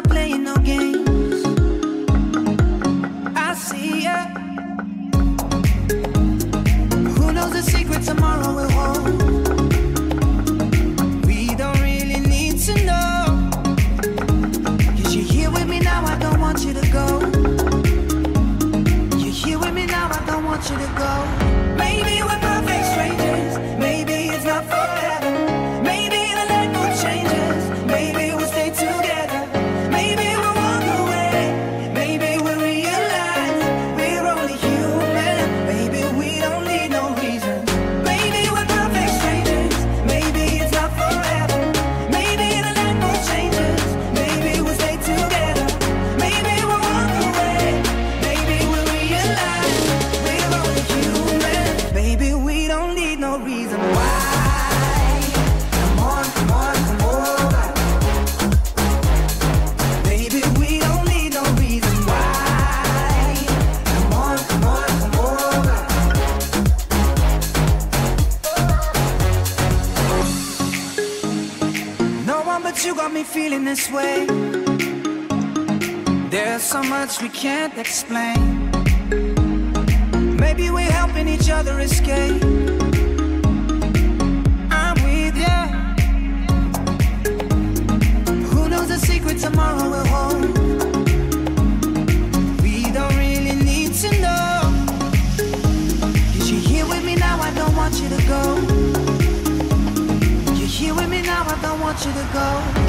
not playing no games. I see ya. Who knows the secret tomorrow will hold? We don't really need to know. 'Cause you're here with me now, I don't want you to go. You're here with me now, I don't want you to go. Maybe we're perfect strangers, maybe it's not forever. Maybe the light will change us, maybe we'll stay together. Maybe we'll walk away, maybe we'll realize we're only human. Maybe we don't need no reason. Maybe we're perfect strangers, maybe it's not forever. Maybe the light will change us, maybe we'll stay together. Maybe we'll walk away, maybe we'll realize we're only human. Baby, we don't need no reason why. Come on, come on, come over. Baby, we don't need no reason why. Come on, come on, come over. No one but you got me feeling this way. There's so much we can't explain. Maybe we're helping each other escape. I'm with ya. Who knows the secret tomorrow will hold? We don't really need to know. 'Cause you're here with me now, I don't want you to go. You're here with me now, I don't want you to go.